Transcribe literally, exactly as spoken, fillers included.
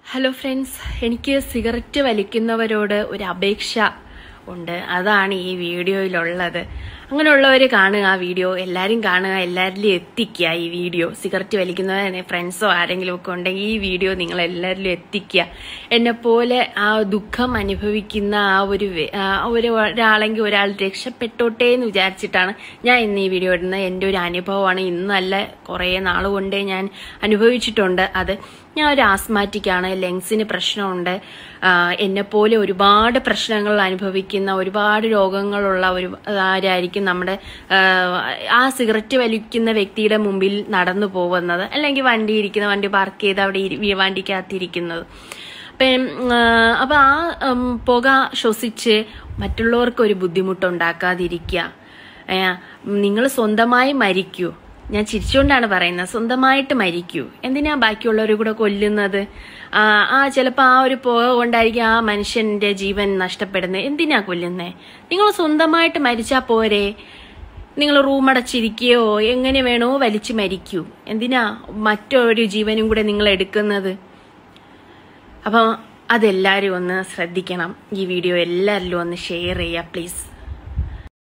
Hello friends, എനിക്ക് cigarette വലിക്കുന്നവരോട് ഒരു അപേക്ഷ ഉണ്ട്. അതാണ് ഈ വീഡിയോയിലുള്ളത്. അങ്ങനെയുള്ളവർ കാണുക, ആ വീഡിയോ എല്ലാവരും കാണുക, എല്ലാവരിലും എത്തിക്കുക. ഈ വീഡിയോ സിഗരറ്റ് വലിക്കുന്നവരെ ഫ്രണ്ട്സോ ആരെങ്കിലും ഒക്കെ ഉണ്ടെങ്കിൽ ഈ വീഡിയോ നിങ്ങൾ എല്ലാവരിലും എത്തിക്കുക. എന്നെപ്പോലെ ആ ദുഃഖം അനുഭവിക്കുന്ന ആ ഒരു ഒരു ഒരാളെങ്കിൽ ഒരാൾ രക്ഷപ്പെട്ടോട്ടെ എന്ന് വിചാരിച്ചിട്ടാണ് ഞാൻ ഇന്ന് ഈ വീഡിയോ ഇടുന്നത്. എൻ്റെ ഒരു അനുഭവമാണ്. ഇന്നല്ല, കുറേ നാൾ കൊണ്ടേ ഞാൻ അനുഭവിച്ചിട്ടുണ്ട് അത്. ഞാൻ ഒരു ആസ്മാറ്റിക്കാണ്, ലങ്സിന് പ്രശ്നമുണ്ട്. എന്നെപ്പോലെ ഒരുപാട് പ്രശ്നങ്ങൾ അനുഭവിക്കുന്ന ഒരുപാട് രോഗങ്ങളുള്ള ഒരു ആരായിരിക്കും നമ്മുടെ ആ സിഗരറ്റ് വലിക്കുന്ന വ്യക്തിയുടെ മുമ്പിൽ നടന്നു പോകുന്നത്, അല്ലെങ്കിൽ വണ്ടി ഇരിക്കുന്ന വണ്ടി പാർക്ക് ചെയ്ത് അവിടെ വണ്ടിക്കകത്തിരിക്കുന്നത്. അപ്പം അപ്പൊ ആ പുക ശ്വസിച്ച് മറ്റുള്ളവർക്ക് ഒരു ബുദ്ധിമുട്ടുണ്ടാക്കാതിരിക്കുക. നിങ്ങൾ സ്വന്തമായി മരിക്കൂ. ഞാൻ ചിരിച്ചുകൊണ്ടാണ് പറയുന്നത്, സ്വന്തമായിട്ട് മരിക്കൂ. എന്തിനാ ബാക്കിയുള്ളവരെ കൂടെ കൊല്ലുന്നത്? ആ ചിലപ്പോൾ ആ ഒരു പുക കൊണ്ടായിരിക്കും ആ മനുഷ്യന്റെ ജീവൻ നഷ്ടപ്പെടുന്നത്. എന്തിനാ കൊല്ലുന്നേ? നിങ്ങൾ സ്വന്തമായിട്ട് മരിച്ചാ പോരെ? നിങ്ങൾ റൂമടച്ചിരിക്കുകയോ എങ്ങനെ വേണോ വലിച്ചു മരിക്കൂ. എന്തിനാ മറ്റൊരു ജീവനും കൂടെ നിങ്ങൾ എടുക്കുന്നത്? അപ്പം അതെല്ലാവരും ഒന്ന് ശ്രദ്ധിക്കണം. ഈ വീഡിയോ എല്ലാവരിലും ഒന്ന് ഷെയർ ചെയ്യുക പ്ലീസ്.